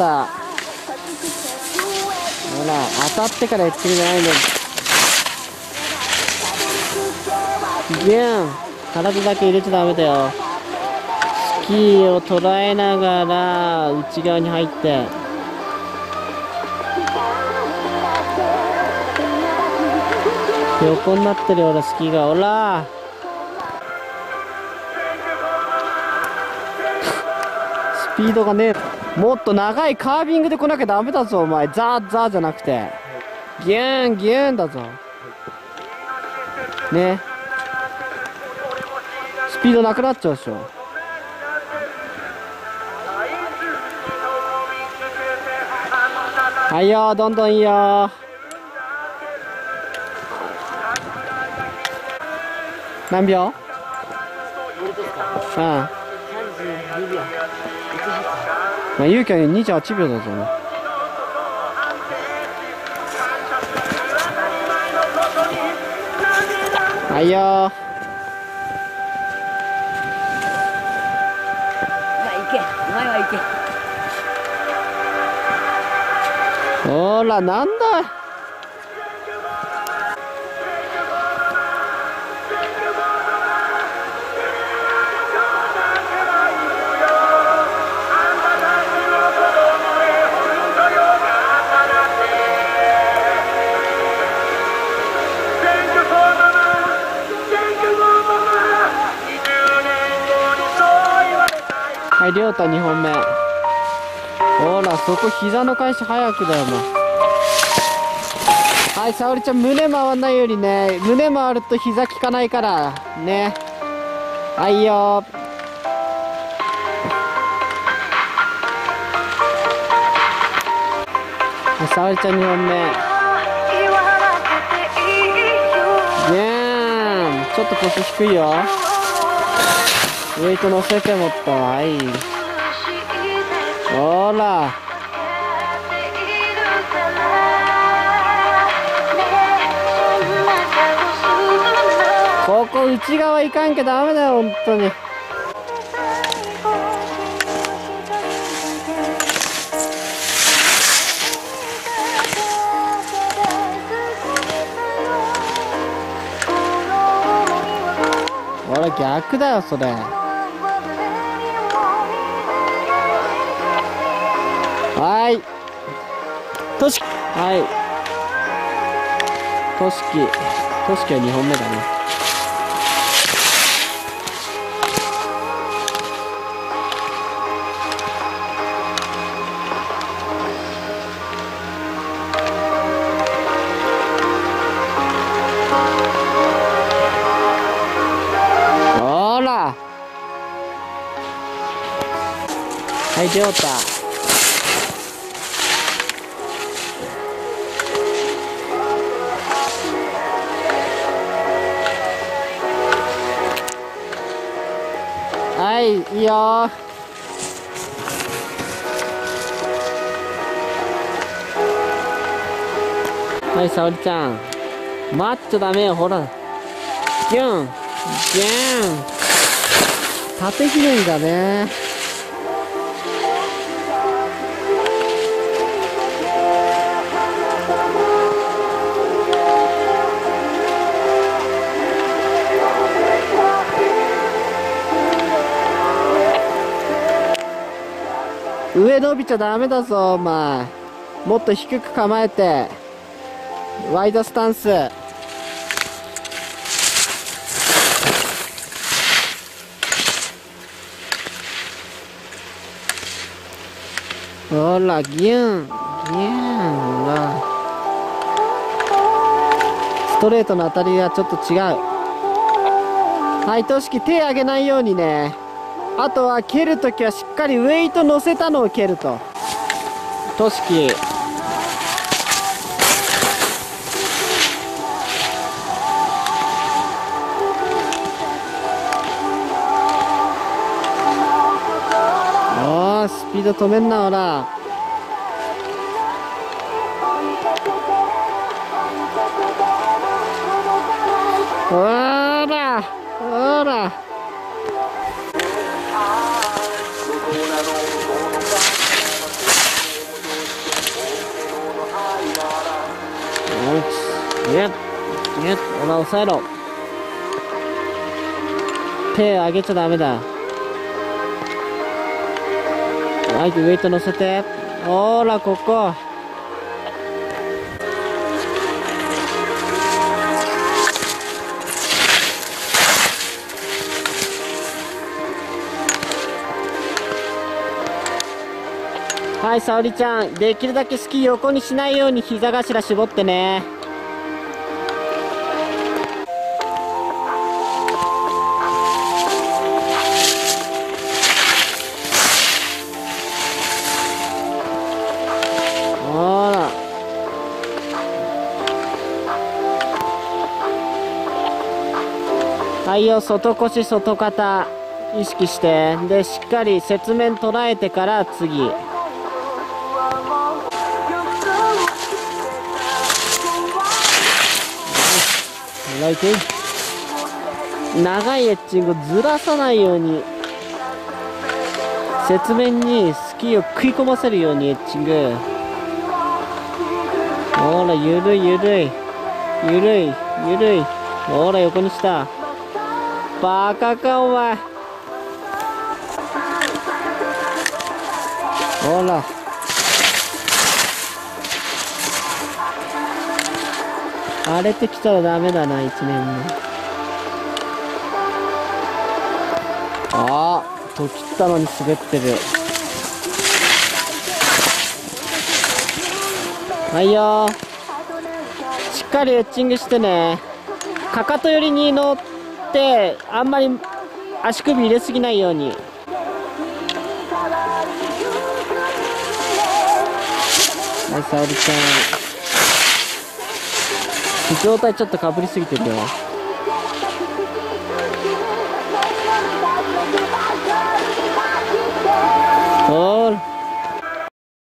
た。ほら、当たってからやってるんじゃないんだよ。ギュン、体だけ入れちゃダメだよ。スキーを捉えながら内側に入って、横になってるよ、ほら、スキーが。ほらスピードがね、もっと長いカービングで来なきゃダメだぞ、お前。ザーザーじゃなくて。ギューン、ギューンだぞ。ね。スピードなくなっちゃうでしょ。はいよ、どんどんいいよ。何秒？うん。まあ、ゆうきは28秒だぞ。はいよー。 お前は行け。 ほら、なんだ。はい、りょうた2本目。ほら、そこ膝の返し早くだよ、お前。はい、沙織ちゃん、胸回んないようにね。胸回ると膝効かないから。ね。はいよー。沙織ちゃん2本目。ちょっと腰低いよ。ウェイト乗せてもった。はい。ほら。ここ内側行かんけダメだよ、本当に。ほら、逆だよ、それ。はい。としき。はい。としきは2本目だね。ほら。はい、りょうた。はい、いいよー。はい、沙織ちゃん。待っちゃダメよ、ほら。ギュン、ギュン。縦ひねりだね。上伸びちゃダメだぞ、お前。もっと低く構えて。ワイドスタンス。ほら、ギュン、ギュン、ほら。ストレートの当たりがちょっと違う。はい、としき手上げないようにね。あとは蹴るときはしっかりウェイト乗せたのを蹴ると。としき。おー、スピード止めんな、ほら。ほら、ほら。 ほら、押さえろ。手上げちゃダメだ。はい、ウェイト乗せて。ほら、ここ。はい、沙織ちゃん、できるだけスキー横にしないように膝頭絞ってね。ほら。はいよ、外腰、外肩、意識して。で、しっかり雪面捉えてから次。長いエッジングずらさないように、雪面にスキーを食い込ませるようにエッジング。ほら、ゆるいゆるいゆるいゆるい。ほら、横にした。バカかお前。ほら、荒れてきたらダメだな、一年も。ああ、と切ったのに滑ってる。はいよー。しっかりエッチングしてね。かかと寄りに乗って、あんまり足首入れすぎないように。はい、沙織ちゃん。状態ちょっとかぶりすぎてるよ。